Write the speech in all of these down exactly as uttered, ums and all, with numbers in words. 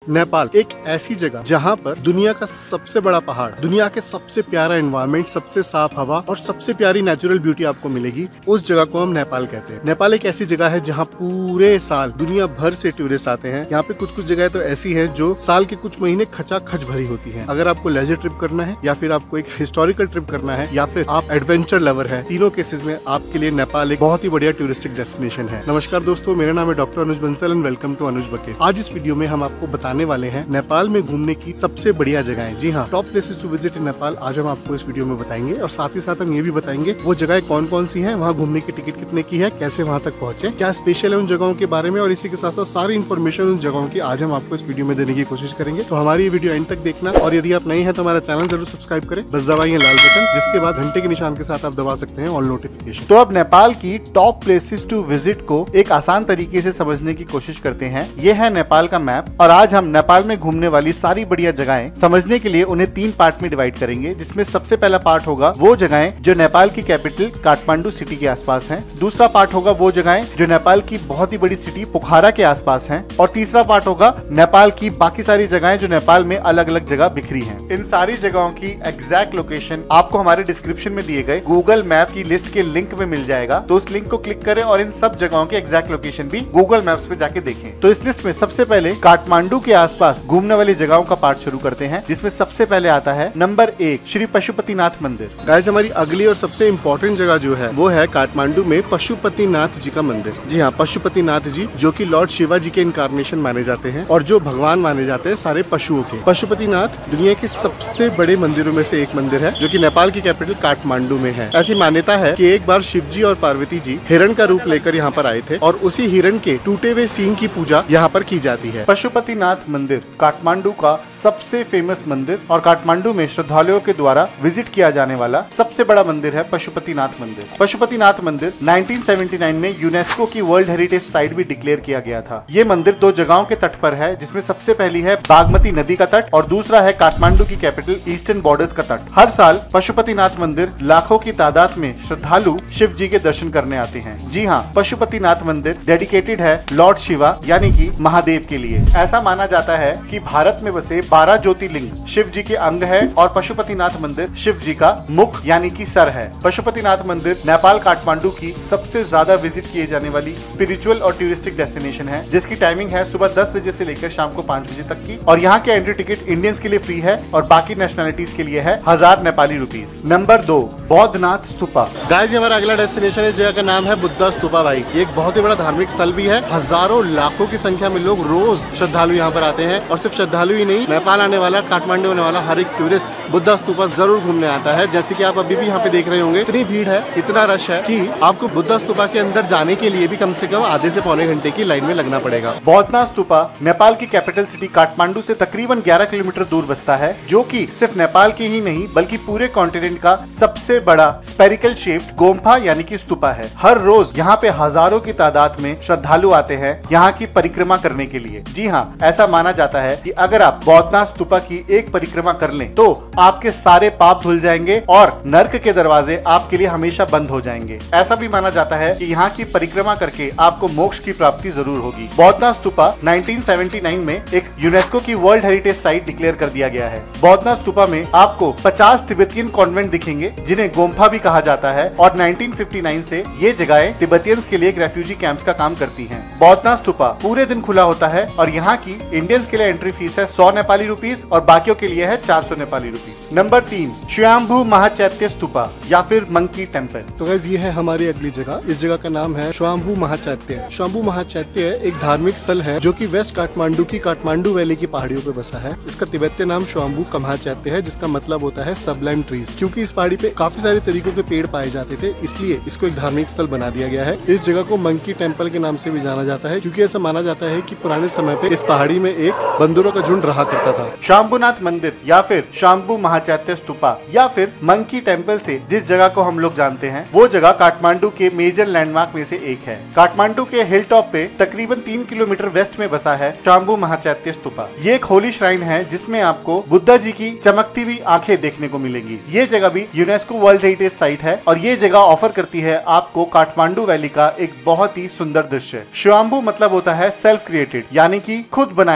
नेपाल एक ऐसी जगह जहाँ पर दुनिया का सबसे बड़ा पहाड़, दुनिया के सबसे प्यारा एनवायरनमेंट, सबसे साफ हवा और सबसे प्यारी नेचुरल ब्यूटी आपको मिलेगी। उस जगह को हम नेपाल कहते हैं। नेपाल एक ऐसी जगह है जहाँ पूरे साल दुनिया भर से टूरिस्ट आते हैं। यहाँ पे कुछ कुछ जगह तो ऐसी हैं जो साल के कुछ महीने खचा खच भरी होती हैं। अगर आपको लेजर ट्रिप करना है या फिर आपको एक हिस्टोरिकल ट्रिप करना है या फिर आप एडवेंचर लवर है, तीनों केसेस में आपके लिए नेपाल एक बहुत ही बढ़िया टूरिस्टिक डेस्टिनेशन है। नमस्कार दोस्तों, मेरा नाम है doctor Anuj Bansal and welcome to Anuj bucket. आज इस वीडियो में हम आपको बताने वाले हैं नेपाल में घूमने की सबसे बढ़िया जगहें। जी हाँ, top places to visit in Nepal आज हम आपको इस वीडियो में बताएंगे और साथ ही साथ हम ये भी बताएंगे वो जगह कौन कौन सी हैं, वहाँ घूमने की टिकट कितने की है, कैसे वहाँ तक पहुँचे, क्या स्पेशल है उन जगहों के बारे में, और इसी के साथ साथ सारी इन्फॉर्मेशन उन जगहों की आज हम आपको इस वीडियो में देने की कोशिश करेंगे। तो हमारी ये वीडियो एंड तक देखना, और यदि आप नए हैं तो हमारा चैनल जरूर सब्सक्राइब करें, बस दबाइए लाल बटन, जिसके बाद घंटे के निशान के साथ आप दबा सकते हैं ऑल नोटिफिकेशन। तो अब नेपाल की टॉप प्लेसेस टू विजिट को एक आसान तरीके से समझने की कोशिश करते हैं। ये है नेपाल का मैप, और आज हम नेपाल में घूमने वाली सारी बढ़िया जगहें समझने के लिए उन्हें तीन पार्ट में डिवाइड करेंगे, जिसमें सबसे पहला पार्ट होगा वो जगहें जो नेपाल की कैपिटल काठमांडू सिटी के आसपास हैं। दूसरा पार्ट होगा वो जगहें जो नेपाल की बहुत ही बड़ी सिटी पोखरा के आसपास हैं, और तीसरा पार्ट होगा नेपाल की बाकी सारी जगहें जो नेपाल में अलग अलग जगह बिखरी हैं। इन सारी जगहों की एग्जैक्ट लोकेशन आपको हमारे डिस्क्रिप्शन में दिए गए गूगल मैप की लिस्ट के लिंक में मिल जाएगा, तो उस लिंक को क्लिक करें और इन सब जगहों के एग्जैक्ट लोकेशन भी गूगल मैप्स पे जाके देखें। तो इस लिस्ट में सबसे पहले काठमांडू के आसपास घूमने वाली जगहों का पार्ट शुरू करते हैं, जिसमें सबसे पहले आता है नंबर एक श्री पशुपतिनाथ मंदिर। गाइस, हमारी अगली और सबसे इम्पोर्टेंट जगह जो है वो है काठमांडू में पशुपतिनाथ जी का मंदिर। जी हाँ, पशुपतिनाथ जी जो कि लॉर्ड शिवा जी के इनकारनेशन माने जाते हैं और जो भगवान माने जाते हैं सारे पशुओं के। पशुपतिनाथ दुनिया के सबसे बड़े मंदिरों में से एक मंदिर है, जो कि नेपाल की कैपिटल काठमांडू में है। ऐसी मान्यता है कि एक बार शिव जी और पार्वती जी हिरण का रूप लेकर यहाँ पर आए थे और उसी हिरण के टूटे हुए सींग की पूजा यहाँ पर की जाती है। पशुपतिनाथ मंदिर काठमांडू का सबसे फेमस मंदिर और काठमांडू में श्रद्धालुओं के द्वारा विजिट किया जाने वाला सबसे बड़ा मंदिर है पशुपतिनाथ मंदिर। पशुपतिनाथ मंदिर नाइनटीन सेवेंटी नाइन में यूनेस्को की वर्ल्ड हेरिटेज साइट भी डिक्लेयर किया गया था। ये मंदिर दो जगहों के तट पर है, जिसमें सबसे पहली है बागमती नदी का तट और दूसरा है काठमांडू की कैपिटल ईस्टर्न बॉर्डर्स का तट। हर साल पशुपतिनाथ मंदिर लाखों की तादाद में श्रद्धालु शिव जी के दर्शन करने आते हैं। जी हाँ, पशुपतिनाथ मंदिर डेडिकेटेड है लॉर्ड शिवा यानी कि महादेव के लिए। ऐसा माना जाता है कि भारत में बसे बारह ज्योतिर्लिंग शिव जी के अंग है और पशुपतिनाथ मंदिर शिव जी का मुख यानी कि सर है। पशुपतिनाथ मंदिर नेपाल काठमांडू की सबसे ज्यादा विजिट किए जाने वाली स्पिरिचुअल और टूरिस्टिक डेस्टिनेशन है, जिसकी टाइमिंग है सुबह दस बजे से लेकर शाम को पाँच बजे तक की, और यहाँ के एंट्री टिकट इंडियंस के लिए फ्री है और बाकी नेशनलिटीज के लिए है हजार नेपाली रुपीज। नंबर दो बौद्धनाथ स्तूपा। गाइस, हमारा अगला डेस्टिनेशन है, जगह का नाम है बुद्धा स्तूपा। भाई, ये एक बहुत ही बड़ा धार्मिक स्थल भी है। हजारों लाखों की संख्या में लोग रोज श्रद्धालु यहाँ पर आते हैं, और सिर्फ श्रद्धालु ही नहीं, नेपाल आने वाला, काठमांडू आने वाला हर एक टूरिस्ट बुद्धा स्तूपा जरूर घूमने आता है। जैसे कि आप अभी भी यहाँ पे देख रहे होंगे, इतनी भीड़ है, इतना रश है कि आपको बुद्धा स्तूपा के अंदर जाने के लिए भी कम से कम आधे से पौने घंटे की लाइन में लगना पड़ेगा। बौद्धनाथ स्तूपा नेपाल की कैपिटल सिटी काठमांडू से तकरीबन ग्यारह किलोमीटर दूर बसता है, जो कि सिर्फ नेपाल की ही नहीं बल्कि पूरे कॉन्टिनेंट का सबसे बड़ा स्पेरिकल शेप्ड गोम्फा यानी कि स्तूपा है। हर रोज यहाँ पे हजारों की तादाद में श्रद्धालु आते हैं यहाँ की परिक्रमा करने के लिए। जी हाँ, ऐसा माना जाता है कि अगर आप बौद्धनाथ स्तूपा की एक परिक्रमा कर लें तो आपके सारे पाप धुल जाएंगे और नर्क के दरवाजे आपके लिए हमेशा बंद हो जाएंगे। ऐसा भी माना जाता है कि यहाँ की परिक्रमा करके आपको मोक्ष की प्राप्ति जरूर होगी। Boudhanath stupa nineteen seventy nine में एक यूनेस्को की वर्ल्ड हेरिटेज साइट डिक्लेयर कर दिया गया है। बौद्धनाथ स्तूपा में आपको पचास तिब्बतियन कॉन्वेंट दिखेंगे, जिन्हें गोम्फा भी कहा जाता है, और नाइनटीन फिफ्टी नाइन से ये जगहें तिब्बतियंस के लिए एक रेफ्यूजी कैंप्स का काम करती हैं। बौद्धनाथ स्तूपा पूरे दिन खुला होता है और यहाँ की इंडियंस के लिए एंट्री फीस है सौ नेपाली रुपीस और बाकियों के लिए है चार सौ नेपाली रुपीस। नंबर तीन स्वयंभू महाचैत्य स्तूपा या फिर मंकी टेम्पल। तो गाइस, ये है हमारी अगली जगह। इस जगह का नाम है स्वयंभू महाचैत्य। स्वयंभू महाचैत्य एक धार्मिक स्थल है जो कि वेस्ट काठमांडू की काठमांडू वैली की पहाड़ियों पे बसा है। इसका तिब्बतीय नाम स्वयंभू महाचैत्य है, जिसका मतलब होता है सबलाइम ट्रीज। क्योंकि इस पहाड़ी पे काफी सारे तरीकों के पेड़ पाए जाते थे, इसलिए इसको एक धार्मिक स्थल बना दिया गया है। इस जगह को मंकी टेम्पल के नाम से भी जाना जाता है, क्योंकि ऐसा माना जाता है कि पुराने समय पे इस पहाड़ी में एक बंदरों का झुंड रहा करता था। शंभुनाथ मंदिर या फिर शंभू महाचैत्य स्तूपा या फिर मंकी टेम्पल से जिस जगह को हम लोग जानते हैं, वो जगह काठमांडू के मेजर लैंडमार्क में से एक है। काठमांडू के हिल टॉप पे तकरीबन तीन किलोमीटर वेस्ट में बसा है शंभू महाचैत्य स्तूपा। ये एक होली श्राइन है, जिसमें आपको बुद्धा जी की चमकती हुई आंखें देखने को मिलेंगी। ये जगह भी यूनेस्को वर्ल्ड हेरिटेज साइट है और ये जगह ऑफर करती है आपको काठमांडू वैली का एक बहुत ही सुंदर दृश्य। स्वयंभू मतलब होता है सेल्फ क्रिएटेड, यानी कि खुद बनाया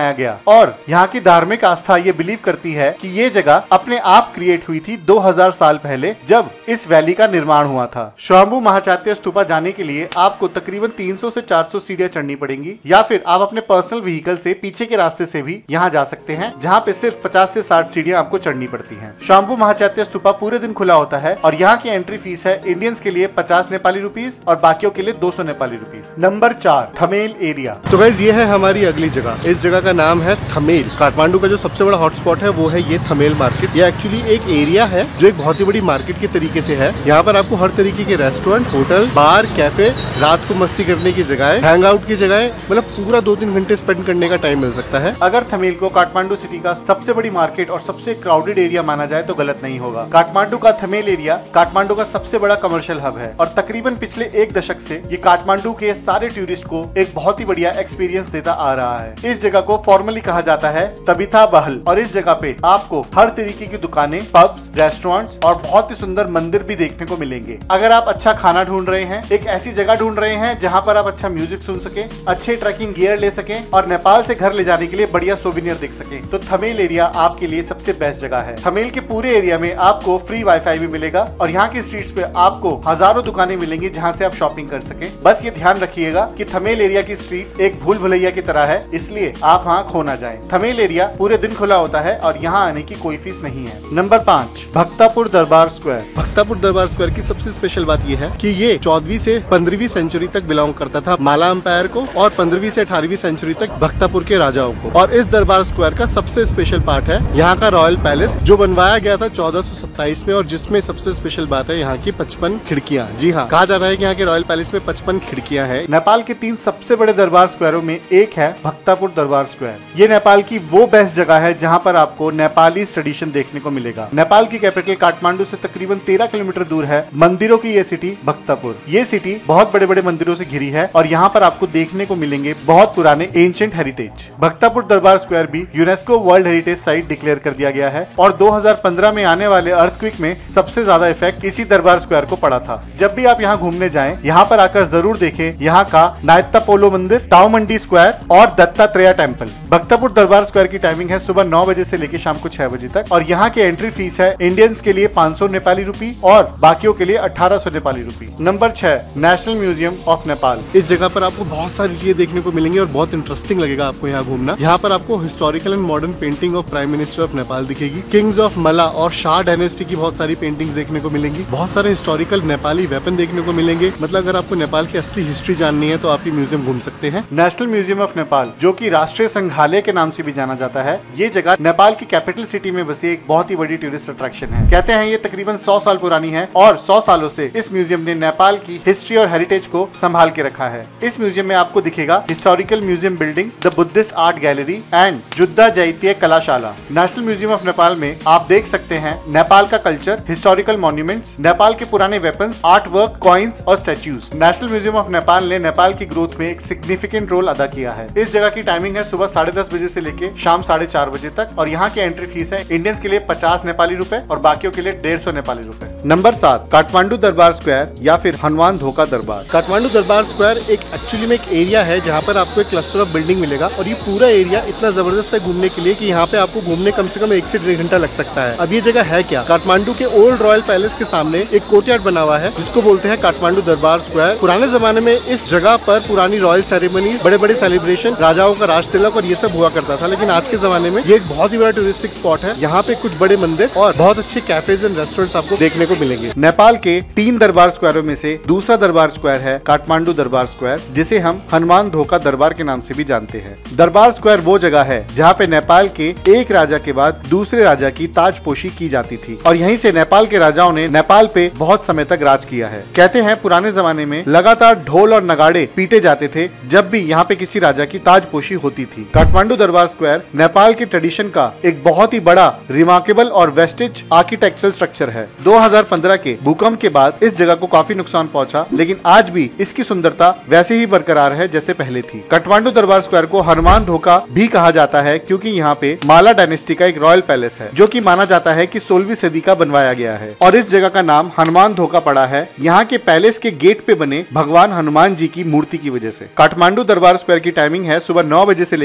बनाया गया और यहाँ की धार्मिक आस्था ये बिलीव करती है कि ये जगह अपने आप क्रिएट हुई थी दो हज़ार साल पहले, जब इस वैली का निर्माण हुआ था। स्वयंभू महाचात्य स्तूपा जाने के लिए आपको तकरीबन तीन सौ से चार सौ सीढ़ियां चढ़नी पड़ेंगी, या फिर आप अपने पर्सनल व्हीकल से पीछे के रास्ते से भी यहाँ जा सकते हैं, जहाँ पे सिर्फ पचास से साठ सीढ़ियां आपको चढ़नी पड़ती हैं। स्वयंभू महाचात्य स्तूपा पूरे दिन खुला होता है और यहाँ की एंट्री फीस है इंडियंस के लिए पचास नेपाली रुपीज और बाकियों के लिए दो सौ नेपाली रुपीज। नंबर चार, थमेल एरिया। तो गाइस ये है हमारी अगली जगह। इस जगह का नाम है थमेल। काठमांडू का जो सबसे बड़ा हॉटस्पॉट है वो है ये थमेल मार्केट। ये एक्चुअली एक एरिया है जो एक बहुत ही बड़ी मार्केट के तरीके से है। यहाँ पर आपको हर तरीके के रेस्टोरेंट, होटल, बार, कैफे, रात को मस्ती करने की जगह, हैंग आउट की जगह, मतलब पूरा दो तीन घंटे स्पेंड करने का टाइम मिल सकता है। अगर थमेल को काठमांडू सिटी का सबसे बड़ी मार्केट और सबसे क्राउडेड एरिया माना जाए तो गलत नहीं होगा। काठमांडू का थमेल एरिया काठमांडू का सबसे बड़ा कमर्शियल हब है और तकरीबन पिछले एक दशक से ये काठमांडू के सारे टूरिस्ट को एक बहुत ही बढ़िया एक्सपीरियंस देता आ रहा है। इस जगह को फॉर्मली कहा जाता है तबिता बहल और इस जगह पे आपको हर तरीके की दुकानें, पब्स, रेस्टोरेंट्स और बहुत ही सुंदर मंदिर भी देखने को मिलेंगे। अगर आप अच्छा खाना ढूंढ रहे हैं, एक ऐसी जगह ढूंढ रहे हैं जहां पर आप अच्छा म्यूजिक सुन सके, अच्छे ट्रैकिंग गियर ले सके और नेपाल से घर ले जाने के लिए बढ़िया सोविनियर देख सके, तो थमेल एरिया आपके लिए सबसे बेस्ट जगह है। थमेल के पूरे एरिया में आपको फ्री वाईफाई भी मिलेगा और यहाँ की स्ट्रीट्स पे आपको हजारों दुकानें मिलेंगी जहाँ से आप शॉपिंग कर सके। बस ये ध्यान रखिएगा कि थमेल एरिया की स्ट्रीट्स एक भूल भुलैया की तरह है, इसलिए आप वहाँ खो ना जाएं। थमेल एरिया पूरे दिन खुला होता है और यहाँ आने की कोई फीस नहीं है। नंबर पाँच, भक्तापुर दरबार स्क्वायर। भक्तापुर दरबार स्क्वायर की सबसे स्पेशल बात यह है कि ये चौदहवीं से पंद्रहवीं सेंचुरी तक बिलोंग करता था माला अंपायर को और पंद्रहवीं से अठारहवीं सेंचुरी तक भक्तापुर के राजाओं को। और इस दरबार स्क्वायर का सबसे स्पेशल पार्ट है यहाँ का रॉयल पैलेस, जो बनवाया गया था चौदह सौ सत्ताईस में और जिसमें सबसे स्पेशल बात है यहाँ की पचपन खिड़कियाँ। जी हाँ, कहा जाता है कि यहाँ के रॉयल पैलेस में पचपन खिड़कियाँ हैं। नेपाल के तीन सबसे बड़े दरबार स्क्वायरों में एक है भक्तापुर दरबार स्क्वायर। ये नेपाल की वो बेस्ट जगह है जहाँ पर आपको नेपाली ट्रेडिशन देखने को मिलेगा। नेपाल की कैपिटल काठमांडू से तकरीबन तेरह किलोमीटर दूर है मंदिरों की ये सिटी भक्तापुर। ये सिटी बहुत बड़े बड़े मंदिरों से घिरी है और यहाँ पर आपको देखने को मिलेंगे बहुत पुराने ancient heritage. Bhaktapur Durbar square भी UNESCO world heritage site declare कर दिया गया है और दो हज़ार पंद्रह में आने वाले अर्थक्वेक में सबसे ज्यादा इफेक्ट इसी दरबार स्क्वायर को पड़ा था। जब भी आप यहाँ घूमने जाएं, यहाँ पर आकर जरूर देखें यहाँ का नायत्ता पोलो मंदिर, ताऊ मंडी स्क्वायर और दत्तात्रेय टेम्पल। भक्तापुर दरबार स्क्वायर की टाइमिंग है सुबह नौ बजे से लेकर शाम को छह बजे तक और यहाँ की एंट्री फीस है इंडियंस के लिए पाँच सौ नेपाली रुपी और बाकियों के लिए अठारह सौ नेपाली रुपी। नंबर छह, नेशनल म्यूजियम ऑफ नेपाल। इस जगह पर आपको बहुत सारी चीजें देखने को मिलेंगी और बहुत इंटरेस्टिंग लगेगा आपको यहाँ घूमना। यहाँ पर आपको historical and modern painting of prime minister of Nepal दिखेगी। किंग्स ऑफ मला और शाह डायनेस्टी की बहुत सारी पेंटिंग्स देखने को मिलेंगी। बहुत सारे हिस्टोरिकल नेपाली वेपन देखने को मिलेंगे। मतलब अगर आपको नेपाल की असली हिस्ट्री जाननी है तो आप ये म्यूजियम घूम सकते हैं। नेशनल म्यूजियम ऑफ नेपाल, जो कि राष्ट्रीय संग्रहालय के नाम से भी जाना जाता है, ये जगह नेपाल की कैपिटल सिटी में बसी एक बहुत ही बड़ी टूरिस्ट अट्रैक्शन है। कहते हैं ये तकरीबन सौ साल पुरानी है और सौ सालों से इस म्यूजियम ने नेपाल की हिस्ट्री और हेरिटेज को संभाल के रखा है। इस म्यूजियम में आपको दिखेगा historical museum building, the Buddhist art gallery and Juddha Jatiya Kalashala. National museum of Nepal में आप देख सकते हैं नेपाल का कल्चर, हिस्टोरिकल मॉन्यूमेंट्स, नेपाल के पुराने वेपन्स, आर्ट वर्क, कॉइन्स और statues. National museum of Nepal ने नेपाल की ग्रोथ में एक सिग्निफिकेंट रोल अदा किया है। इस जगह की टाइमिंग है सुबह साढ़े दस बजे से लेके शाम साढ़े चार बजे तक और यहाँ की एंट्री फीस है इंडियंस के लिए पचास नेपाली रुपए और बाकियों के लिए डेढ़ सौ नेपाली रुपए। नंबर सात, काठमांडू दरबार स्क्वायर या फिर हनुमान धोका दरबार। काठमांडू दरबार स्क्वायर एक एक्चुअली में एक एरिया है जहाँ पर आपको एक क्लस्टर ऑफ बिल्डिंग मिलेगा और ये पूरा एरिया इतना जबरदस्त है घूमने के लिए कि यहाँ पे आपको घूमने कम से कम एक से डेढ़ घंटा लग सकता है। अब ये जगह है क्या? काठमांडू के ओल्ड रॉयल पैलेस के सामने एक कोर्टयार्ड बना हुआ है जिसको बोलते हैं काठमांडू दरबार स्क्वायर। पुराने जमाने में इस जगह पर पुरानी रॉयल सेरेमनीज, बड़े बड़े सेलिब्रेशन, राजाओं का राज तिलक और ये सब हुआ करता था, लेकिन आज के जमाने में ये एक बहुत ही बड़ा टूरिस्टिक स्पॉट है। यहाँ पे कुछ बड़े मंदिर और बहुत अच्छे कैफेज एंड रेस्टोरेंट्स आपको देखने को मिलेंगे। नेपाल के तीन दरबार स्क्वायरों में से दूसरा दरबार स्क्वायर है काठमांडू दरबार स्क्वायर, जिसे हम हनुमान धोका दरबार के नाम से भी जानते हैं। दरबार स्क्वायर वो जगह है जहाँ पे नेपाल के एक राजा के बाद दूसरे राजा की ताजपोशी की जाती थी और यहीं से नेपाल के राजाओं ने नेपाल पे बहुत समय तक राज किया है। कहते हैं पुराने जमाने में लगातार ढोल और नगाड़े पीटे जाते थे जब भी यहाँ पे किसी राजा की ताजपोशी होती थी। काठमांडू दरबार स्क्वायर नेपाल के ट्रेडिशन का एक बहुत ही बड़ा रिमार्केबल और वेस्टेज आर्किटेक्चरल स्ट्रक्चर है। दो हज़ार पंद्रह के भूकंप के बाद इस जगह को काफी नुकसान पहुंचा, लेकिन आज भी इसकी सुंदरता वैसे ही बरकरार है जैसे पहले थी। काठमांडू दरबार स्क्वायर को हनुमान धोका भी कहा जाता है क्योंकि यहाँ पे माला डायनेस्टी का एक रॉयल पैलेस है जो कि माना जाता है कि सोलहवीं सदी का बनवाया गया है और इस जगह का नाम हनुमान धोका पड़ा है यहाँ के पैलेस के गेट पे बने भगवान हनुमान जी की मूर्ति की वजह से। काठमांडू दरबार स्क्वायर की टाइमिंग है सुबह नौ बजे से लेकर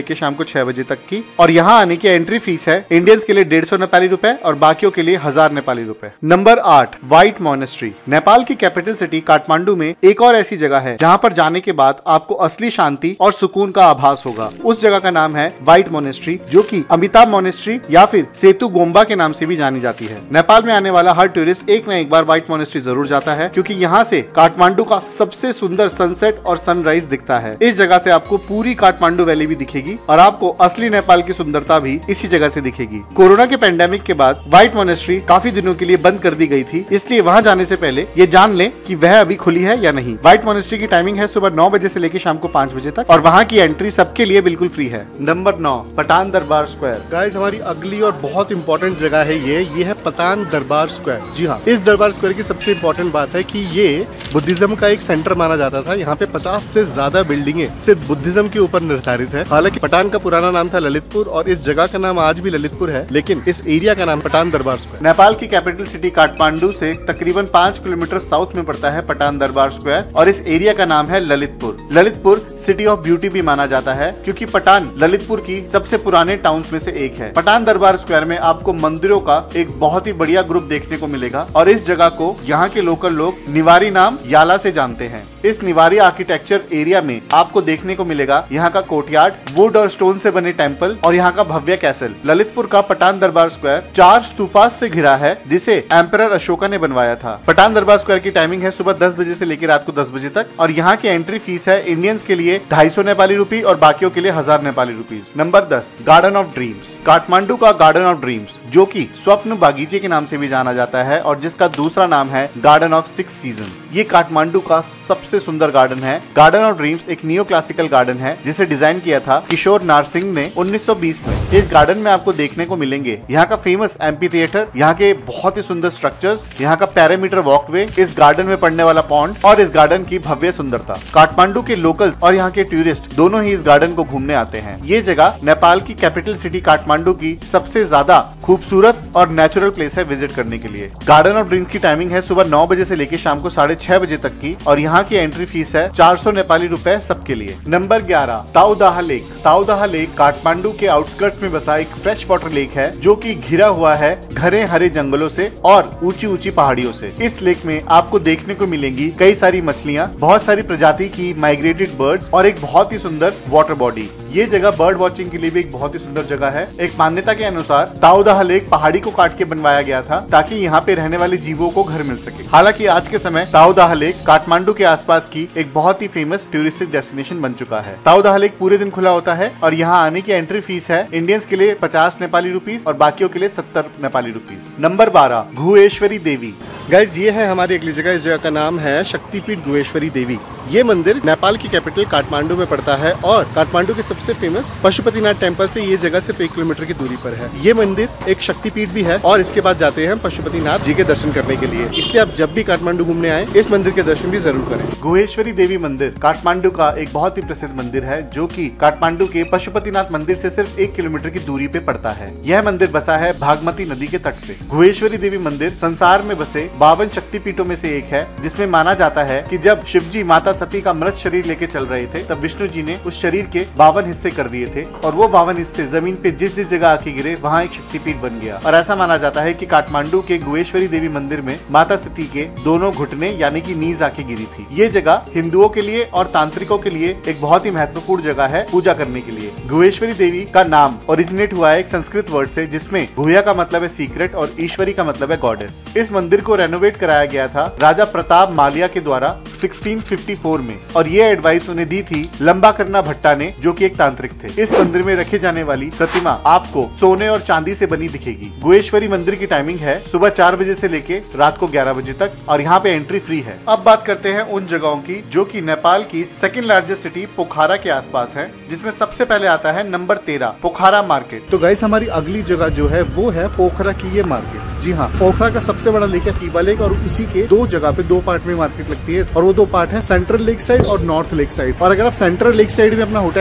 लेकर शाम को छह बजे तक की। और यहाँ आने की एंट्री फीस है इंडियंस के लिए डेढ़ सौ नेपाली रुपए और बाकियों के लिए हजार नेपाली रुपए। नंबर आठ, व्हाइट मोनेस्ट्री। नेपाल की कैपिटल सिटी काठमांडू में एक और ऐसी जगह है जहाँ पर जाने के बाद आपको असली शांति और सुकून का आभास होगा। उस जगह का नाम है व्हाइट मोनेस्ट्री, जो कि अमिताभ मोनेस्ट्री या फिर सेतु गोम्बा के नाम से भी जानी जाती है। नेपाल में आने वाला हर टूरिस्ट एक न एक बार व्हाइट मोनेस्ट्री जरूर जाता है, क्योंकि यहाँ से काठमांडू का सबसे सुंदर सनसेट और सनराइज दिखता है। इस जगह से आपको पूरी काठमांडू वैली भी दिखेगी और आपको असली नेपाल की सुंदरता भी इसी जगह से दिखेगी। कोरोना के पेंडेमिक के बाद व्हाइट मोनेस्ट्री काफी दिनों के लिए बंद कर दी गई थी, इसलिए वहाँ जाने से पहले ये जान लें कि वह अभी खुली है या नहीं। व्हाइट मोनेस्ट्री की टाइमिंग है सुबह नौ बजे से लेकर शाम को पाँच बजे तक और वहाँ की एंट्री सबके लिए बिल्कुल फ्री है। नंबर नौ, पठान दरबार स्क्वायर। गाइस, हमारी अगली और बहुत इंपॉर्टेंट जगह है ये ये है पठान दरबार स्क्वायर। जी हाँ, इस दरबार स्क्वायर की सबसे इंपॉर्टेंट बात है कि ये बुद्धिज्म का एक सेंटर माना जाता था। यहाँ पे पचास से ज्यादा बिल्डिंगें सिर्फ बुद्धिज्म के ऊपर निर्धारित है। हालांकि पठान का पुराना नाम था ललितपुर और इस जगह का नाम आज भी ललितपुर है, लेकिन इस एरिया का नाम पठान दरबार स्क्वायर। नेपाल की कैपिटल सिटी काठमांडू से तकरीबन पाँच किलोमीटर साउथ में पड़ता है पठान दरबार स्क्वायर और इस एरिया का नाम है Lalitpur. Lalitpur city of beauty भी माना जाता है, क्योंकि पठान ललितपुर की सबसे पुराने टाउन्स में से एक है। पठान दरबार स्क्वायर में आपको मंदिरों का एक बहुत ही बढ़िया ग्रुप देखने को मिलेगा और इस जगह को यहाँ के लोकल लोग निवारी नाम याला से जानते हैं। इस निवारी आर्किटेक्चर एरिया में आपको देखने को मिलेगा यहाँ का कोर्टयार्ड, वुड और स्टोन से बने टेम्पल और यहाँ का भव्य कैसल। ललितपुर का पठान दरबार स्क्वायर चार स्तूपास से घिरा है, जिसे एम्परर अशोका ने बनवाया था। पठान दरबार स्क्वायर की टाइमिंग है सुबह दस बजे से लेकर रात को दस बजे तक और यहाँ की एंट्री फीस है इंडियंस के लिए ढाई सौ नेपाली रुपी और बाकियों के लिए हजार नेपाली रुपीज। नंबर दस, गार्डन ऑफ ड्रीम्स। काठमांडू का गार्डन ऑफ ड्रीम्स, जो कि स्वप्न बागीचे के नाम से भी जाना जाता है और जिसका दूसरा नाम है गार्डन ऑफ सिक्स सीजन्स। ये काठमांडू का सबसे सुंदर गार्डन है। गार्डन ऑफ ड्रीम्स एक नियो क्लासिकल गार्डन है जिसे डिजाइन किया था किशोर नारसिंह ने उन्नीस सौ बीस में। इस गार्डन में आपको देखने को मिलेंगे यहाँ का फेमस एम्पी थिएटर, यहाँ के बहुत ही सुंदर स्ट्रक्चर्स, यहाँ का पैरामीटर वॉकवे, इस गार्डन में पड़ने वाला पॉन्ड और इस गार्डन की भव्य सुंदरता। काठमांडू के लोकल्स और यहाँ के टूरिस्ट दोनों ही इस गार्डन को घूमने आते हैं। ये जगह नेपाल की कैपिटल सिटी काठमांडू की सबसे ज्यादा खूबसूरत और नेचुरल प्लेस है विजिट करने के लिए। गार्डन ऑफ ड्रीम्स की टाइमिंग है सुबह नौ बजे से लेकर शाम को साढ़े छह बजे तक की और यहाँ की एंट्री फीस है चार सौ नेपाली रुपए सबके लिए। नंबर ग्यारह, ताउदाहा लेक। ताउदाहा लेक काठमांडू के आउटस्कर्ट्स में बसा एक फ्रेश वाटर लेक है, जो कि घिरा हुआ है घने हरे जंगलों से और ऊंची ऊंची पहाड़ियों से। इस लेक में आपको देखने को मिलेंगी कई सारी मछलियाँ, बहुत सारी प्रजाति की माइग्रेटेड बर्ड्स और एक बहुत ही सुंदर वाटर बॉडी। ये जगह बर्ड वॉचिंग के लिए भी एक बहुत ही सुंदर जगह है। एक मान्यता के अनुसार ताउदाहा लेक पहाड़ी को काट के बनवाया गया था ताकि यहाँ पे रहने वाले जीवों को घर मिल सके। हालांकि आज के समय ताउदाहा लेक काठमांडू के आसपास की एक बहुत ही फेमस टूरिस्टिक डेस्टिनेशन बन चुका है। ताउदाहा लेक पूरे दिन खुला होता है और यहाँ आने की एंट्री फीस है इंडियंस के लिए पचास नेपाली रुपीज और बाकियों के लिए सत्तर नेपाली रुपीज। नंबर बारह, गुहेश्वरी देवी। गाइज, ये है हमारी अगली जगह। इस जगह का नाम है शक्तिपीठ गुहेश्वरी देवी। ये मंदिर नेपाल की कैपिटल काठमांडू में पड़ता है और काठमांडू के सबसे फेमस पशुपतिनाथ टेम्पल से ये जगह सिर्फ एक किलोमीटर की दूरी पर है। ये मंदिर एक शक्तिपीठ भी है और इसके बाद जाते हैं हम पशुपतिनाथ जी के दर्शन करने के लिए। इसलिए आप जब भी काठमांडू घूमने आए इस मंदिर के दर्शन भी जरूर करें। गुहेश्वरी देवी मंदिर काठमांडू का एक बहुत ही प्रसिद्ध मंदिर है, जो कि काठमांडू के पशुपतिनाथ मंदिर से सिर्फ एक किलोमीटर की दूरी पे पड़ता है। यह मंदिर बसा है भागमती नदी के तट पे। गुहेश्वरी देवी मंदिर संसार में बसे बावन शक्तिपीठों में से एक है, जिसमें माना जाता है कि जब शिवजी माता सती का मृत शरीर लेके चल रहे थे तब विष्णु जी ने उस शरीर के बावन हिस्से कर दिए थे और वो बावन हिस्से जमीन पे जिस जिस जगह आके गिरे वहाँ एक शक्तिपीठ बन गया। और ऐसा माना जाता है कि काठमांडू के गुहेश्वरी देवी मंदिर में माता सती के दोनों घुटने यानी कि नीज आके गिरी थी। ये जगह हिंदुओं के लिए और तांत्रिकों के लिए एक बहुत ही महत्वपूर्ण जगह है पूजा करने के लिए। गुहेश्वरी देवी का नाम ओरिजिनेट हुआ है एक संस्कृत वर्ड से, जिसमें गुह्या का मतलब है सीक्रेट और ईश्वरी का मतलब है गॉडेस। इस मंदिर को रेनोवेट कराया गया था राजा प्रताप मालिया के द्वारा सोलह सौ चौवन में और ये एडवाइस उन्हें दी थी लंबा करना भट्टा ने, जो कि एक तांत्रिक थे। इस मंदिर में रखे जाने वाली प्रतिमा आपको सोने और चांदी से बनी दिखेगी। गुहेश्वरी मंदिर की टाइमिंग है सुबह चार बजे से लेके रात को ग्यारह बजे तक और यहाँ पे एंट्री फ्री है। अब बात करते हैं उन जगहों की जो कि नेपाल की सेकंड लार्जेस्ट सिटी पोखरा के आसपास है, जिसमें सबसे पहले आता है नंबर तेरह पोखरा मार्केट। तो गाइस, हमारी अगली जगह जो है वो है पोखरा की ये मार्केट। जी हाँ, पोखरा का सबसे बड़ा लेक है फीबा लेक और उसी के दो जगह पे दो पार्ट में मार्केट लगती है और वो दो पार्ट है सेंट्रल लेक साइड और नॉर्थ लेक साइड। और अगर आप सेंट्रल लेक साइड में अपना होटल लेते हैं तो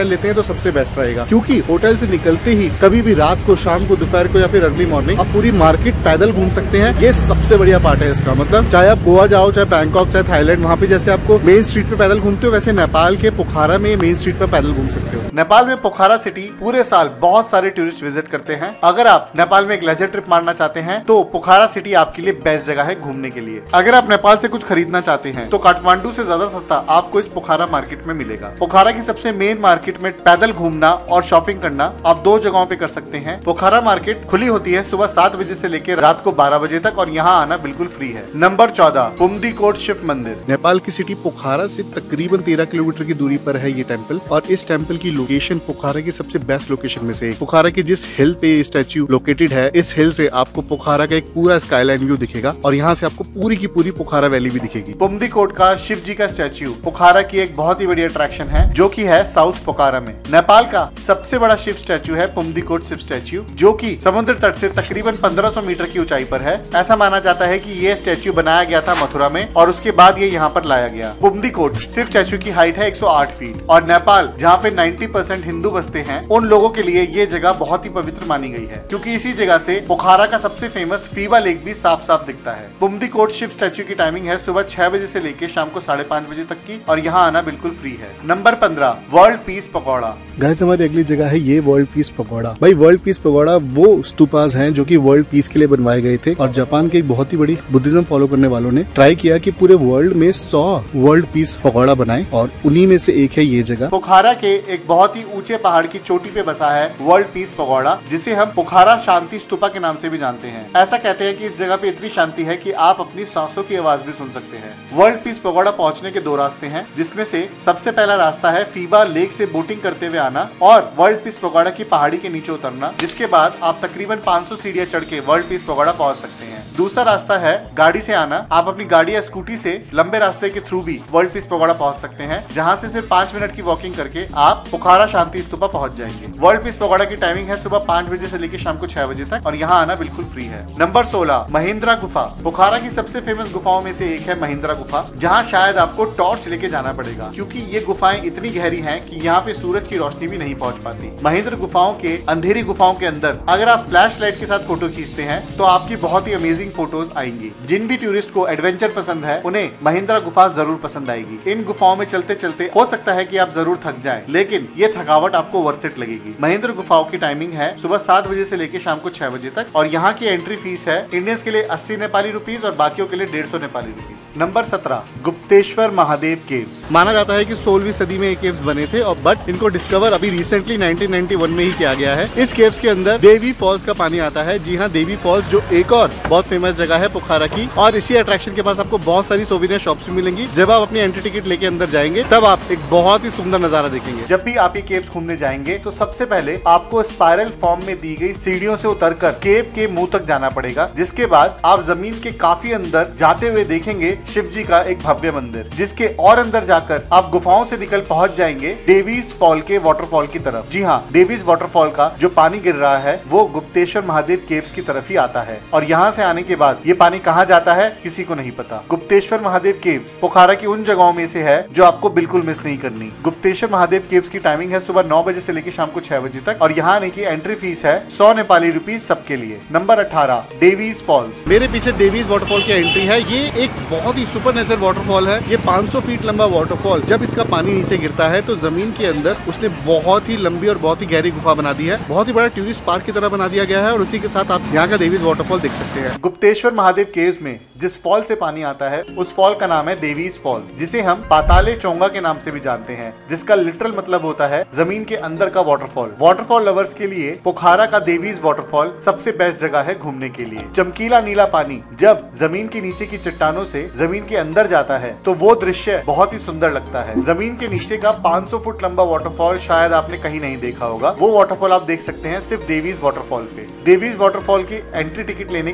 सबसे बेस्ट रहेगा, क्योंकि होटल से निकलते ही कभी भी रात को, शाम को, दोपहर को या फिर अर्ली मॉर्निंग आप पूरी मार्केट पैदल घूम सकते हैं। ये सबसे बढ़िया पार्ट है इसका। मतलब चाहे आप गोवा जाओ, चाहे बैंकॉक, चाहे थाईलैंड, वहाँ पे जैसे आपको मेन स्ट्रीट पे पैदल घूमते हो, वैसे नेपाल के पोखरा में मेन स्ट्रीट पे पैदल घूम सकते हो। नेपाल में पोखरा सिटी पूरे साल बहुत सारे टूरिस्ट विजिट करते हैं। अगर आप नेपाल में एक लेजर ट्रिप मारना चाहते हैं तो पोखरा सिटी आपके लिए बेस्ट जगह है घूमने के लिए। अगर आप नेपाल से कुछ खरीदना चाहते हैं तो काठमांडू से ज्यादा सस्ता आपको इस पोखरा मार्केट में मिलेगा। पोखरा की सबसे मेन मार्केट में पैदल घूमना और शॉपिंग करना आप दो जगहों पे कर सकते हैं। पोखरा मार्केट खुली होती है सुबह सात बजे से लेकर रात को बारह बजे तक और यहाँ आना बिल्कुल फ्री है। नंबर चौदह, पुमदीकोट शिव मंदिर। नेपाल की सिटी पोखरा से तकरीबन तेरह किलोमीटर की दूरी पर है ये टेम्पल, और इस टेम्पल की लोकेशन पोखरा की सबसे बेस्ट लोकेशन में से एक। पोखरा के जिस हिल पे स्टैच्यू लोकेटेड है, इस हिल से आपको पोखरा का एक पूरा स्काईलाइन व्यू दिखेगा और यहाँ से आपको पूरी की पूरी पोखरा वैली भी दिखेगी। पुमदीकोट का शिव जी का स्टैच्यू पोखरा की एक बहुत ही बड़ी अट्रैक्शन है, जो कि है साउथ पोखरा में। नेपाल का सबसे बड़ा शिव स्टैच्यू है पुमदीकोट शिव स्टैच्यू, जो कि समुद्र तट से तकरीबन पंद्रह सौ मीटर की ऊंचाई पर है। ऐसा माना जाता है कि ये स्टैच्यू बनाया गया था मथुरा में और उसके बाद ये यहाँ पर लाया गया। पुमदीकोट शिव स्टैच्यू की हाइट है एक सौ आठ फीट और नेपाल जहाँ पे नब्बे परसेंट हिंदू बसते हैं, उन लोगों के लिए ये जगह बहुत ही पवित्र मानी गई है, क्योंकि इसी जगह से पोखरा का सबसे फेमस फीबा लेक भी साफ साफ दिखता है। पुमदीकोट शिव स्टैच्यू की टाइमिंग है सुबह छह बजे से लेकर शाम को साढ़े पाँच बजे तक की और यहाँ आना बिल्कुल फ्री है। नंबर पंद्रह, वर्ल्ड पीस पकौड़ा। गाइस हमारी अगली जगह है ये वर्ल्ड पीस पकौड़ा। भाई वर्ल्ड पीस पकौड़ा वो स्तूपास हैं जो कि वर्ल्ड पीस के लिए बनवाए गए थे और जापान के एक बहुत ही बड़ी बुद्धिज्म फॉलो करने वालों ने ट्राई किया कि पूरे वर्ल्ड में सौ वर्ल्ड पीस पकौड़ा बनाए और उन्हीं में से एक है ये जगह। पोखरा के एक बहुत ही ऊंचे पहाड़ की चोटी पे बसा है वर्ल्ड पीस पकौड़ा, जिसे हम पोखरा शांति स्तूपा के नाम से भी जानते हैं। ऐसा कहते हैं कि इस जगह पे इतनी शांति है कि आप अपनी सांसों की आवाज भी सुन सकते हैं। वर्ल्ड पीस पकौड़ा पहुंचने के दो रास्ते हैं, जिसमें से सबसे पहला रास्ता है फीबा लेक से बोटिंग करते हुए आना और वर्ल्ड पीस पकौड़ा की पहाड़ी के नीचे उतरना, जिसके बाद आप तकरीबन पाँच सौ सीढ़ियां चढ़ के वर्ल्ड पीस पकौड़ा पहुंच सकते हैं। दूसरा रास्ता है गाड़ी से आना। आप अपनी गाड़ी या स्कूटी से लंबे रास्ते के थ्रू भी वर्ल्ड पीस पकौड़ा पहुंच सकते हैं, जहां से सिर्फ पाँच मिनट की वॉकिंग करके आप पोखरा शांति स्तूपा पहुंच जाएंगे। वर्ल्ड पीस पकौड़ा की टाइमिंग है सुबह पाँच बजे से लेकर शाम को छह बजे तक और यहाँ आना बिल्कुल फ्री है। नंबर सोलह, महिंद्रा गुफा। पोखरा की सबसे फेमस गुफाओं में से एक है महिंद्रा गुफा, जहाँ शायद आपको टॉर्च लेके जाना पड़ेगा, क्योंकि ये गुफाएं इतनी गहरी हैं कि यहाँ पे सूरज की रोशनी भी नहीं पहुँच पाती। महिंद्रा गुफाओं के अंधेरी गुफाओं के अंदर अगर आप फ्लैश लाइट के साथ फोटो खींचते हैं तो आपकी बहुत ही अमेजिंग फोटोज आएंगी। जिन भी टूरिस्ट को एडवेंचर पसंद है उन्हें महिंद्रा गुफा जरूर पसंद आएगी। इन गुफाओं में चलते चलते हो सकता है कि आप जरूर थक जाएं, लेकिन ये थकावट आपको वर्थ इट लगेगी। महिंद्रा गुफाओं की टाइमिंग है सुबह सात बजे से लेकर शाम को छह बजे तक और यहाँ की एंट्री फीस है इंडियंस के लिए अस्सी नेपाली रुपीज और बाकियों के लिए डेढ़ सौ नेपाली रुपीज। नंबर सत्रह, गुप्तेश्वर महादेव केव्स। माना जाता है कि सोलहवीं सदी में ये केव्स बने थे और बट इनको डिस्कवर अभी रिसेंटली नाइनटीन नाइंटी वन में ही किया गया है। इस केव्स के अंदर देवी फॉल्स का पानी आता है। जी हाँ, देवी फॉल्स जो एक और बहुत फेमस जगह है पोखरा की, और इसी अट्रैक्शन के पास आपको बहुत सारी सोवेनियर शॉप्स भी मिलेंगी। जब आप अपनी एंट्री टिकट लेके अंदर जाएंगे तब आप एक बहुत ही सुंदर नजारा देखेंगे। जब भी आप ये केव्स घूमने जाएंगे तो सबसे पहले आपको स्पाइरल फॉर्म में दी गई सीढ़ियों से उतरकर केव के मुंह तक जाना पड़ेगा, जिसके बाद आप जमीन के काफी अंदर जाते हुए देखेंगे शिव जी का एक भव्य मंदिर, जिसके और अंदर जाकर आप गुफाओं से निकल पहुंच जाएंगे डेवीज फॉल के वाटरफॉल की तरफ। जी हाँ, डेवीज वाटरफॉल का जो पानी गिर रहा है वो गुप्तेश्वर महादेव केव्स की तरफ ही आता है और यहाँ से आने के बाद ये पानी कहाँ जाता है किसी को नहीं पता। गुप्तेश्वर महादेव केव्स पोखरा की उन जगहों में से है जो आपको बिल्कुल मिस नहीं करनी। गुप्तेश्वर महादेव केव्स की टाइमिंग है सुबह नौ बजे से लेकर शाम को छह बजे तक और यहाँ आने की एंट्री फीस है सौ नेपाली रुपीज सबके लिए। नंबर अठारह, डेवीज फॉल्स। मेरे पीछे डेवीज वाटरफॉल की एंट्री है। ये एक बहुत ही सुपर नेचर वाटरफॉल है। ये पाँच सौ फीट लंबा वाटरफॉल, जब इसका पानी नीचे गिरता है तो जमीन के अंदर उसने बहुत ही लंबी और बहुत ही गहरी गुफा बना दी है। बहुत ही बड़ा टूरिस्ट पार्क की तरह बना दिया गया है और उसी के साथ आप यहाँ का डेवीज वाटरफॉल देख सकते हैं। गुप्तेश्वर महादेव केव्स में जिस फॉल से पानी आता है उस फॉल का नाम है देवीज फॉल, जिसे हम पाताले चोंगा के नाम से भी जानते हैं, जिसका लिटरल मतलब होता है जमीन के अंदर का वाटरफॉल। वाटरफॉल लवर्स के लिए पोखरा का देवीज वाटरफॉल सबसे बेस्ट जगह है घूमने के लिए। चमकीला नीला पानी जब जमीन के नीचे की चट्टानों से जमीन के अंदर जाता है तो वो दृश्य बहुत ही सुंदर लगता है। जमीन के नीचे का पाँच सौ फुट लंबा वाटरफॉल शायद आपने कहीं नहीं देखा होगा। वो वाटरफॉल आप देख सकते हैं सिर्फ देवीज वाटरफॉल पे। देवीज वाटरफॉल की एंट्री टिकट लेने के बाद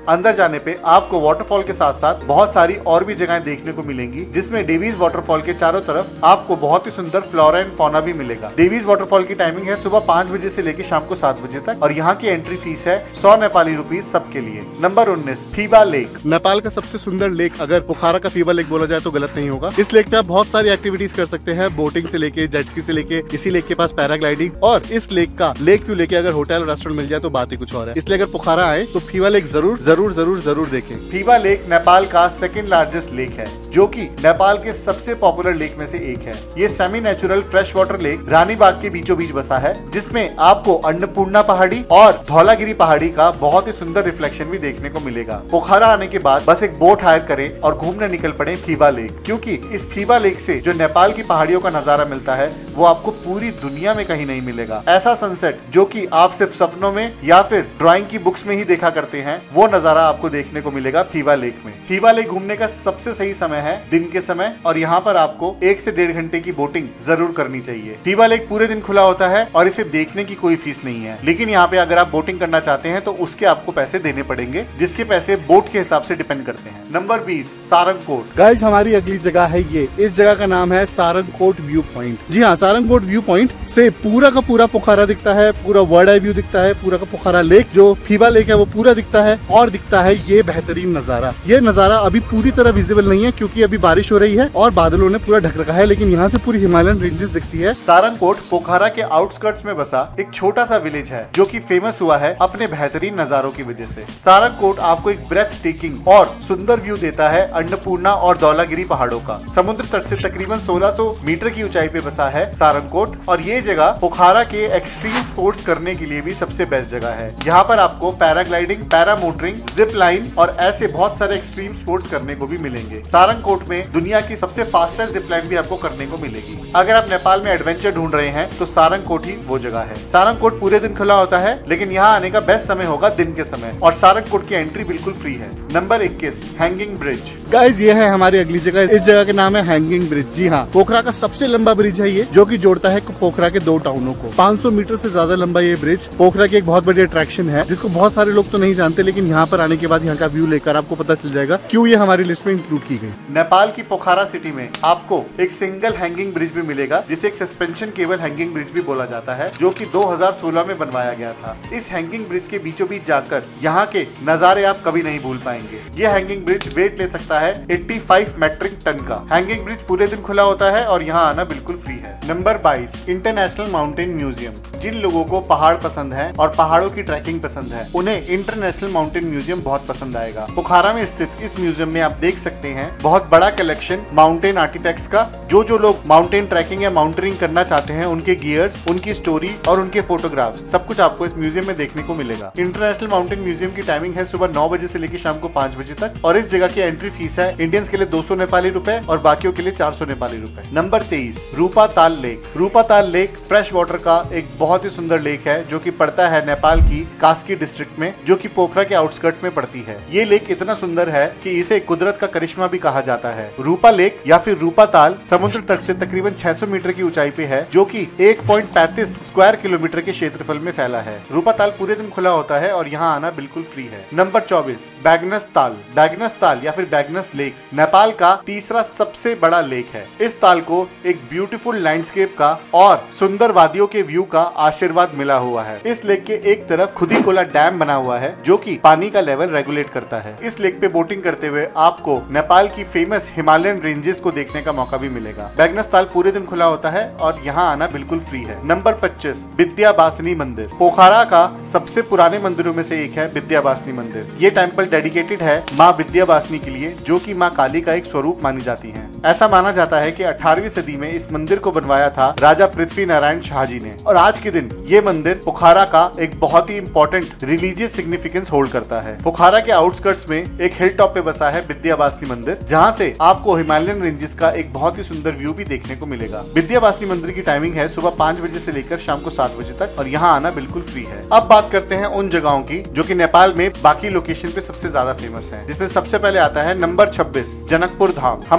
अंदर जाने पे आपको वाटरफॉल के साथ साथ बहुत सारी और भी जगहें देखने को मिलेंगी, जिसमें डेवीज वाटरफॉल के चारों तरफ आपको बहुत ही सुंदर फ्लोरा एंड फौना भी मिलेगा। डेवीज वाटरफॉल की टाइमिंग है सुबह पाँच बजे से लेकर शाम को सात बजे तक और यहाँ की एंट्री फीस है सौ नेपाली रुपीज सबके लिए। नंबर उन्नीस, फीबा लेक। नेपाल का सबसे सुंदर लेक अगर पोखरा का फीबा लेक बोला जाए तो गलत नहीं होगा। इस लेक पे आप बहुत सारी एक्टिविटीज कर सकते हैं, बोटिंग से लेके जेट स्की से लेके इसी लेक के पास पैराग्लाइडिंग, और इस लेक का लेक व्यू लेके अगर होटल रेस्टोरेंट मिल जाए तो बात ही कुछ और है। इसलिए अगर पोखरा आए तो फीबा लेक जरूर जरूर जरूर जरूर देखें। फीबा लेक नेपाल का सेकंड लार्जेस्ट लेक है, जो कि नेपाल के सबसे पॉपुलर लेक में से एक है। ये semi natural fresh water lake Rani Bagh के बीचों बीच बसा है, जिसमें आपको अन्नपूर्णा पहाड़ी और धौलागिरी पहाड़ी का बहुत ही सुंदर रिफ्लेक्शन भी देखने को मिलेगा। पोखरा आने के बाद बस एक बोट हायर करें और घूमने निकल पड़े फीबा लेक, क्योंकि इस फीबा लेक से जो नेपाल की पहाड़ियों का नजारा मिलता है वो आपको पूरी दुनिया में कहीं नहीं मिलेगा। ऐसा सनसेट जो कि आप सिर्फ सपनों में या फिर ड्राइंग की बुक्स में ही देखा करते हैं, वो नजारा आपको देखने को मिलेगा फीबा लेक में। फीबा लेक घूमने का सबसे सही समय है दिन के समय, और यहाँ पर आपको एक से डेढ़ घंटे की बोटिंग जरूर करनी चाहिए। फीबा लेक पूरे दिन खुला होता है और इसे देखने की कोई फीस नहीं है, लेकिन यहाँ पे अगर आप बोटिंग करना चाहते हैं तो उसके आपको पैसे देने पड़ेंगे, जिसके पैसे बोट के हिसाब से डिपेंड करते हैं। नंबर बीस, सारंगकोट। गाइस हमारी अगली जगह है ये, इस जगह का नाम है सारंगकोट व्यू पॉइंट। जी हाँ, सारंगकोट व्यू पॉइंट से पूरा का पूरा पोखरा दिखता है, पूरा वर्ड आई व्यू दिखता है, पूरा का पोखरा लेक जो फीबा लेक है वो पूरा दिखता है, और दिखता है ये बेहतरीन नजारा। ये नजारा अभी पूरी तरह विजिबल नहीं है क्योंकि अभी बारिश हो रही है और बादलों ने पूरा ढक रखा है, लेकिन यहाँ से पूरी हिमालयन रेंजेस दिखती है। सारंगकोट पोखरा के आउटस्कर्ट्स में बसा एक छोटा सा विलेज है, जो कि फेमस हुआ है अपने बेहतरीन नजारों की वजह से। सारंगकोट आपको एक ब्रेथ टेकिंग और सुंदर व्यू देता है अन्नपूर्णा और धौलागिरी पहाड़ों का। समुद्र तट से तकरीबन सोलह सौ मीटर की ऊंचाई पे बसा है सारंगकोट, और ये जगह पोखरा के एक्सट्रीम स्पोर्ट्स करने के लिए भी सबसे बेस्ट जगह है। यहाँ पर आपको paragliding, para motoring, zip line और ऐसे बहुत सारे एक्सट्रीम स्पोर्ट्स करने को भी मिलेंगे। सारंगकोट में दुनिया की सबसे फास्टेस्ट जिप लाइन भी आपको करने को मिलेगी। अगर आप नेपाल में एडवेंचर ढूंढ रहे हैं तो सारंगकोट ही वो जगह है। सारंगकोट पूरे दिन खुला होता है, लेकिन यहाँ आने का बेस्ट समय होगा दिन के समय, और सारंगकोट की एंट्री बिल्कुल फ्री है। नंबर इक्कीस, हैंगिंग ब्रिज। गाइस ये है हमारी अगली जगह, इस जगह के नाम है हैंगिंग ब्रिज। जी हाँ, पोखरा का सबसे लंबा ब्रिज है ये, जो कि जोड़ता है पोखरा के दो टाउनों को। पाँच सौ मीटर से ज्यादा लंबा ये ब्रिज पोखरा की एक बहुत बड़ी अट्रैक्शन है, जिसको बहुत सारे लोग तो नहीं जानते, लेकिन यहाँ पर आने के बाद यहाँ का व्यू लेकर आपको पता चल जाएगा क्यों ये हमारी लिस्ट में इंक्लूड की गई। नेपाल की पोखरा सिटी में आपको एक सिंगल हैंगिंग ब्रिज भी मिलेगा, जिसे एक सस्पेंशन केबल हैंगिंग ब्रिज भी बोला जाता है, जो कि दो हज़ार सोलह में बनवाया गया था। इस हैंगिंग ब्रिज के बीचों बीच जाकर यहाँ के नजारे आप कभी नहीं भूल पाएंगे। ये हैंगिंग ब्रिज वेट ले सकता है पचासी मेट्रिक टन का। हैंगिंग ब्रिज पूरे दिन खुला होता है और यहाँ आना बिल्कुल फ्री है। नंबर बाईस, इंटरनेशनल माउंटेन म्यूजियम। जिन लोगों को पहाड़ पसंद है और पहाड़ों की ट्रैकिंग पसंद है, उन्हें इंटरनेशनल माउंटेन म्यूजियम बहुत पसंद आएगा। पोखरा में स्थित इस म्यूजियम में आप देख सकते हैं बहुत बड़ा कलेक्शन माउंटेन आर्टिफैक्ट्स का। जो जो लोग माउंटेन ट्रैकिंग या माउंटेनिंग करना चाहते हैं, उनके गियर्स, उनकी स्टोरी और उनके फोटोग्राफ्स, सब कुछ आपको इस म्यूजियम में देखने को मिलेगा। इंटरनेशनल माउंटेन म्यूजियम की टाइमिंग है सुबह नौ बजे से लेकर शाम को पाँच बजे तक, और इस जगह की एंट्री फीस है इंडियंस के लिए दो सौ नेपाली रुपए और बाकियों के लिए चार सौ नेपाली रुपए। नंबर तेईस, रूपा ताल लेक। रूपा ताल लेक फ्रेश वाटर का एक बहुत ही सुंदर लेक है, जो कि पड़ता है नेपाल की कास्की डिस्ट्रिक्ट में, जो कि पोखरा के आउटस्कर्ट में पड़ती है। ये लेक इतना सुंदर है कि इसे कुदरत का करिश्मा भी कहा जाता है। रूपा लेक या फिर रूपा ताल समुद्र तट से तकरीबन छह सौ मीटर की ऊंचाई पे है, जो कि एक पॉइंट पैंतीस स्क्वायर किलोमीटर के क्षेत्रफल में फैला है। रूपा ताल पूरे दिन खुला होता है और यहाँ आना बिल्कुल फ्री है। नंबर चौबीस, बैगनस ताल। बैगनस ताल या फिर बैगनस लेक नेपाल का तीसरा सबसे बड़ा लेक है। इस ताल को एक ब्यूटीफुल लैंडस्केप का और सुंदर वादियों के व्यू का आशीर्वाद मिला हुआ है। इस लेक के एक तरफ खुदीकोला डैम बना हुआ है, जो कि पानी का लेवल रेगुलेट करता है। इस लेक पे बोटिंग करते हुए आपको नेपाल की फेमस हिमालयन रेंजेस को देखने का मौका भी मिलेगा। बैगनस ताल पूरे दिन खुला होता है और यहाँ आना बिल्कुल फ्री है। नंबर पच्चीस, विद्यावासिनी मंदिर। पोखरा का सबसे पुराने मंदिरों में से एक है विद्यावासिनी मंदिर। ये टेम्पल डेडिकेटेड है माँ विद्यावासिनी के लिए, जो कि माँ काली का एक स्वरूप मानी जाती है। ऐसा माना जाता है कि अठारहवीं सदी में इस मंदिर को बनवाया था राजा पृथ्वी नारायण शाह जी ने, और आज के दिन ये मंदिर पोखरा का एक बहुत ही इंपॉर्टेंट रिलीजियस सिग्निफिकेंस होल्ड करता है। पोखरा के आउटस्कर्ट्स में एक हिल टॉप पे बसा है विद्यावासिनी मंदिर, जहाँ से आपको हिमालयन रेंजेस का एक बहुत ही सुंदर व्यू भी देखने को मिलेगा। विद्यावासिनी मंदिर की टाइमिंग है सुबह पाँच बजे से लेकर शाम को सात बजे तक, और यहाँ आना बिल्कुल फ्री है। अब बात करते हैं उन जगहों की जो कि नेपाल में बाकी लोकेशन पे सबसे ज्यादा फेमस है, जिसमें सबसे पहले आता है नंबर छब्बीस, जनकपुर धाम। हम में से शायद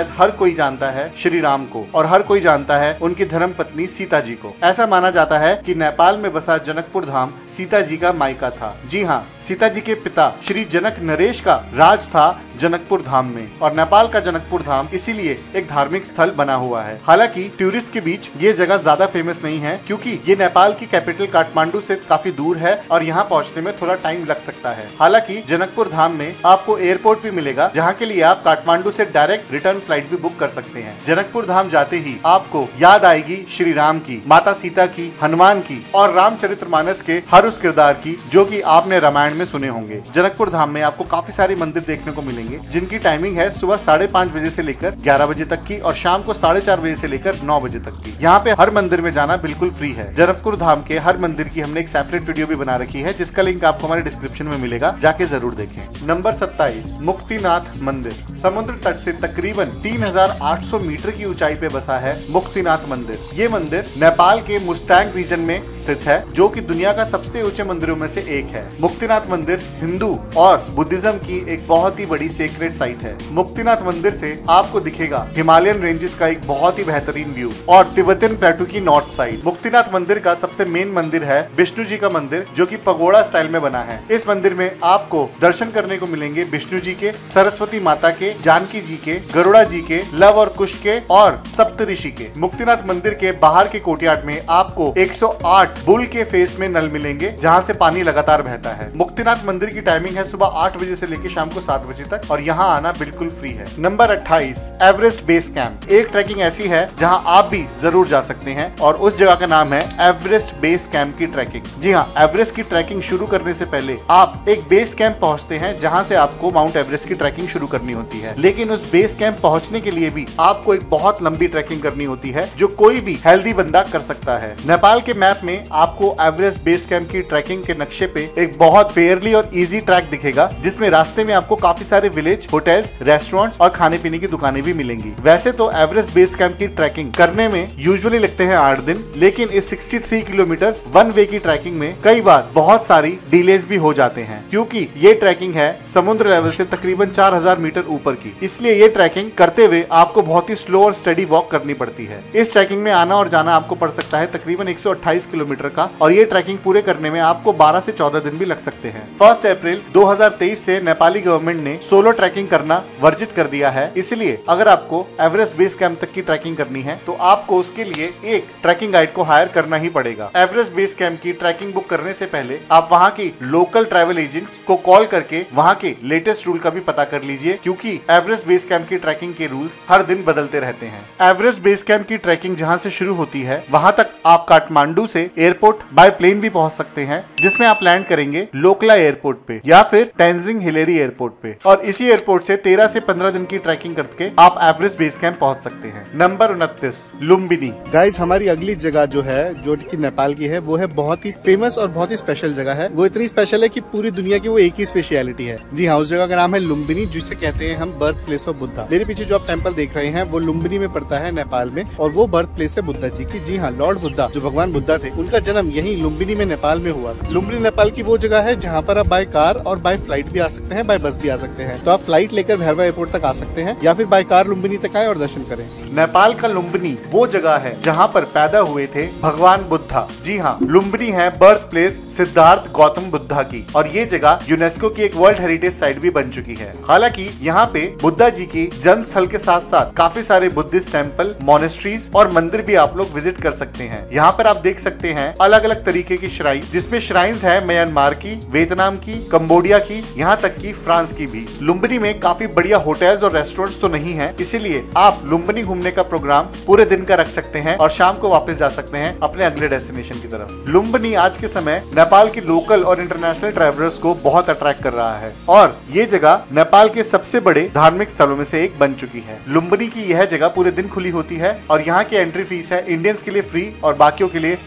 शायद हर कोई जानता है श्री राम को और हर कोई जानता है उनकी धर्म पत्नी सीता जी को। ऐसा माना जाता है कि नेपाल में बसा जनकपुर धाम सीता जी का मायका था। जी हाँ, सीता जी के पिता श्री जनक नरेश का राज था जनकपुर धाम में और नेपाल का जनकपुर धाम इसीलिए एक धार्मिक स्थल बना हुआ है। हालांकि टूरिस्ट के बीच ये जगह ज्यादा फेमस नहीं है क्योंकि ये नेपाल की कैपिटल काठमांडू से काफी दूर है और यहाँ पहुँचने में थोड़ा टाइम लग सकता है। हालांकि जनकपुर धाम में आपको एयरपोर्ट भी मिलेगा जहाँ के लिए आप काठमांडू से डायरेक्ट रिटर्न फ्लाइट भी बुक कर सकते हैं। जनकपुर धाम जाते ही आपको याद आएगी श्री राम की, माता सीता की, हनुमान की और रामचरितमानस के हर उस किरदार की जो कि आपने रामायण में सुने होंगे। जनकपुर धाम में आपको काफी सारे मंदिर देखने को मिलेंगे जिनकी टाइमिंग है सुबह साढ़े पाँच बजे से लेकर ग्यारह बजे तक की और शाम को साढ़े चार बजे से लेकर नौ बजे तक की। यहाँ पे हर मंदिर में जाना बिल्कुल फ्री है। जनकपुर धाम के हर मंदिर की हमने एक सेपरेट वीडियो भी बना रखी है जिसका लिंक आपको हमारे डिस्क्रिप्शन में मिलेगा, जाके जरूर देखें। नंबर सत्ताईस, मुक्तिनाथ मंदिर। समुद्र तट से तकरीबन तीन हजार आठ सौ मीटर की ऊंचाई पे बसा है मुक्तिनाथ मंदिर। ये मंदिर नेपाल के मुस्तांग रीजन में स्थित है जो कि दुनिया का सबसे ऊंचे मंदिरों में से एक है। मुक्तिनाथ मंदिर हिंदू और बुद्धिज्म की एक बहुत ही बड़ी सेक्रेट साइट है। मुक्तिनाथ मंदिर से आपको दिखेगा हिमालयन रेंजेस का एक बहुत ही बेहतरीन व्यू और तिब्बतन प्लेटू की नॉर्थ साइड। मुक्तिनाथ मंदिर का सबसे मेन मंदिर है विष्णु जी का मंदिर जो कि पगोड़ा स्टाइल में बना है। इस मंदिर में आपको दर्शन करने को मिलेंगे विष्णु जी के, सरस्वती माता के, जानकी जी के, गरुड़ा जी के, लव और कुश के और सप्तऋषि के। मुक्तिनाथ मंदिर के बाहर के कोर्टयार्ड में आपको एक सौ आठ बुल के फेस में नल मिलेंगे जहाँ से पानी लगातार बहता है। मुक्तिनाथ मंदिर की टाइमिंग है सुबह आठ बजे से लेकर शाम को सात बजे तक और यहाँ आना बिल्कुल फ्री है। नंबर अट्ठाईस, एवरेस्ट बेस कैंप। एक ट्रैकिंग ऐसी है जहाँ आप भी जरूर जा सकते हैं और उस जगह का नाम है एवरेस्ट बेस कैंप की ट्रैकिंग। जी हाँ, एवरेस्ट की ट्रैकिंग शुरू करने से पहले आप एक बेस कैंप पहुँचते हैं जहाँ से आपको माउंट एवरेस्ट की ट्रैकिंग शुरू करनी होती है। लेकिन उस बेस कैंप पहुँचने के लिए भी आपको एक बहुत लंबी ट्रैकिंग करनी होती है जो कोई भी हेल्दी बंदा कर सकता है। नेपाल के मैप में आपको एवरेस्ट बेस कैंप की ट्रैकिंग के नक्शे पे एक बहुत फेयरली और इजी ट्रैक दिखेगा जिसमें रास्ते में आपको काफी सारे विलेज, होटल्स, रेस्टोरेंट्स और खाने पीने की दुकानें भी मिलेंगी। वैसे तो एवरेस्ट बेस कैंप की ट्रैकिंग करने में यूजुअली लगते हैं आठ दिन, लेकिन इस तिरसठ किलोमीटर वन वे की ट्रैकिंग में कई बार बहुत सारी डिलेज भी हो जाते हैं क्योंकि ये ट्रैकिंग है समुद्र लेवल से तकरीबन चार हजार मीटर ऊपर की। इसलिए ये ट्रैकिंग करते हुए आपको बहुत ही स्लो और स्टडी वॉक करनी पड़ती है। इस ट्रैकिंग में आना और जाना आपको पड़ सकता है तकरीबन एक सौ अट्ठाईस किलोमीटर का और ये ट्रैकिंग पूरे करने में आपको बारह से चौदह दिन भी लग सकते हैं। फर्स्ट अप्रैल दो हजार तेईस से नेपाली गवर्नमेंट ने सोलो ट्रैकिंग करना वर्जित कर दिया है। इसलिए अगर आपको एवरेस्ट बेस कैंप तक की ट्रैकिंग करनी है तो आपको उसके लिए एक ट्रैकिंग गाइड को हायर करना ही पड़ेगा। एवरेस्ट बेस कैंप की ट्रैकिंग बुक करने से पहले आप वहाँ की लोकल ट्रैवल एजेंट्स को कॉल करके वहाँ के लेटेस्ट रूल का भी पता कर लीजिए क्योंकि एवरेस्ट बेस कैंप की ट्रैकिंग के रूल्स हर दिन बदलते रहते हैं। एवरेस्ट बेस कैंप की ट्रैकिंग जहाँ से शुरू होती है वहाँ तक आप काठमांडू से एयरपोर्ट बाय प्लेन भी पहुंच सकते हैं जिसमें आप लैंड करेंगे लोकला एयरपोर्ट पे या फिर तेंजिंग हिलेरी एयरपोर्ट पे और इसी एयरपोर्ट से तेरह से पंद्रह दिन की ट्रैकिंग करके आप एवरेस्ट बेस कैंप पहुंच सकते हैं। नंबर उनतीस, लुम्बिनी। गाइस, हमारी अगली जगह जो है जो कि नेपाल की है वो है बहुत ही फेमस और बहुत ही स्पेशल जगह है। वो इतनी स्पेशल है कि पूरी दुनिया की वो एक ही स्पेशलिटी है। जी हाँ, उस जगह का नाम है लुम्बिनी जिसे कहते हैं हम बर्थ प्लेस ऑफ बुद्धा। मेरे पीछे जो आप टेम्पल देख रहे हैं वो लुम्बिनी में पड़ता है नेपाल में और वो बर्थ प्लेस है बुद्धा जी की। जी हाँ, लॉर्ड बुद्धा जो भगवान बुद्धा थे उनका जन्म यही लुम्बिनी में नेपाल में हुआ था। लुम्बिनी नेपाल की वो जगह है जहाँ पर आप बाय कार और बाय फ्लाइट भी आ सकते हैं, बाय बस भी आ सकते हैं। तो आप फ्लाइट लेकर भैरवा एयरपोर्ट तक आ सकते हैं या फिर बाय कार लुम्बिनी तक आए और दर्शन करें। नेपाल का लुम्बिनी वो जगह है जहाँ पर पैदा हुए थे भगवान बुद्धा। जी हाँ, लुम्बिनी है बर्थ प्लेस सिद्धार्थ गौतम बुद्धा की और ये जगह यूनेस्को की एक वर्ल्ड हेरिटेज साइट भी बन चुकी है। हालांकि यहाँ पे बुद्धा जी की जन्म स्थल के साथ साथ काफी सारे बुद्धिस्ट टेम्पल, मोनेस्ट्रीज और मंदिर भी आप लोग विजिट कर सकते हैं। यहाँ पर आप देख सकते हैं अलग अलग तरीके की श्राइन, जिसमें श्राइन्स है म्यांमार की, वियतनाम की, कंबोडिया की, यहाँ तक की फ्रांस की भी। लुम्बिनी में काफी बढ़िया होटल्स और रेस्टोरेंट्स तो नहीं है, इसीलिए आप लुम्बिनी घूमने का प्रोग्राम पूरे दिन का रख सकते हैं और शाम को वापस जा सकते हैं अपने अगले डेस्टिनेशन की तरफ। लुम्बिनी आज के समय नेपाल की लोकल और इंटरनेशनल ट्रैवलर्स को बहुत अट्रैक्ट कर रहा है और ये जगह नेपाल के सबसे बड़े धार्मिक स्थलों में से एक बन चुकी है। लुम्बिनी की यह जगह पूरे दिन खुली होती है और यहाँ की एंट्री फीस है इंडियंस के लिए फ्री और बाकियों के लिए पाँच सौ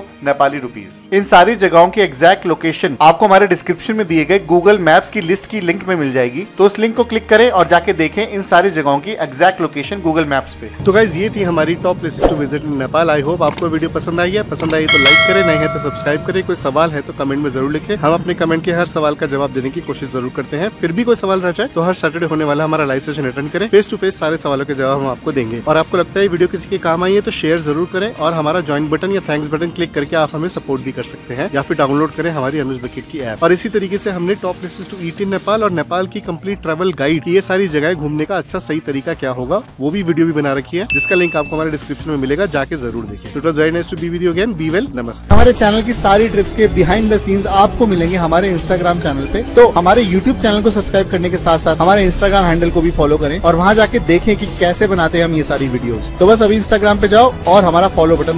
नेपाली रुपीज। इन सारी जगहों की एग्जैक्ट लोकेशन आपको हमारे डिस्क्रिप्शन में दिए गए गूगल मैप्स की लिस्ट की लिंक में मिल जाएगी, तो उस लिंक को क्लिक करें और जाके देखें इन सारी जगहों की एग्जैक्ट लोकेशन गूगल मैप्स पे। तो गाइज ये थी हमारी top places to visit in Nepal. I hope आपको वीडियो पसंद आई है। पसंद आई तो लाइक करें, नहीं है तो सब्सक्राइब करें। कोई सवाल है तो कमेंट में जरूर लिखें, हम अपने कमेंट के हर सवाल का जवाब देने की कोशिश जरूर करते हैं। फिर भी कोई सवाल रह जाए तो हर सैटरडे होने वाला हमारा लाइव सेशन अटेंड करें, फेस टू फेस सारे सवालों के जवाब हम आपको देंगे। और आपको लगता है वीडियो किसी के काम आई है तो शेयर जरूर करें, और हमारा ज्वाइन बटन या थैंक्स बटन क्लिक करके आप हमें सपोर्ट भी कर सकते हैं, या फिर डाउनलोड करें हमारी अनुज बकेट की ऐप। और इसी तरीके से हमने top places to eat in Nepal और नेपाल की कंप्लीट ट्रैवल गाइड, ये सारी जगह घूमने का अच्छा सही तरीका क्या होगा, वो भी वीडियो भी बना रखी है, जिसका लिंक आपको हमारे डिस्क्रिप्शन में मिलेगा, जाके जरूर देखें। तो it was very nice to be with you again. Be well, namaste. हमारे चैनल की सारी ट्रिप्स के बिहाइंड द सीन्स आपको मिलेंगे हमारे इंस्टाग्राम चैनल पे, तो हमारे यूट्यूब चैनल को सब्सक्राइब करने के साथ साथ हमारे इंस्टाग्राम हैंडल को भी फॉलो करें और वहां जाके देखें कि कैसे बनाते हैं हम ये सारी वीडियोस। तो बस अभी इंस्टाग्राम पे जाओ और हमारा फॉलो बटन